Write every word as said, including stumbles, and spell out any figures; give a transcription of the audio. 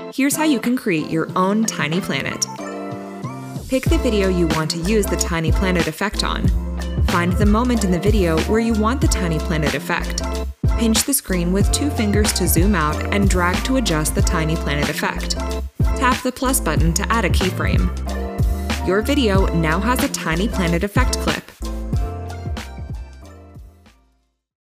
Here's how you can create your own tiny planet. Pick the video you want to use the tiny planet effect on. Find the moment in the video where you want the tiny planet effect. Pinch the screen with two fingers to zoom out and drag to adjust the tiny planet effect. Tap the plus button to add a keyframe. Your video now has a tiny planet effect clip.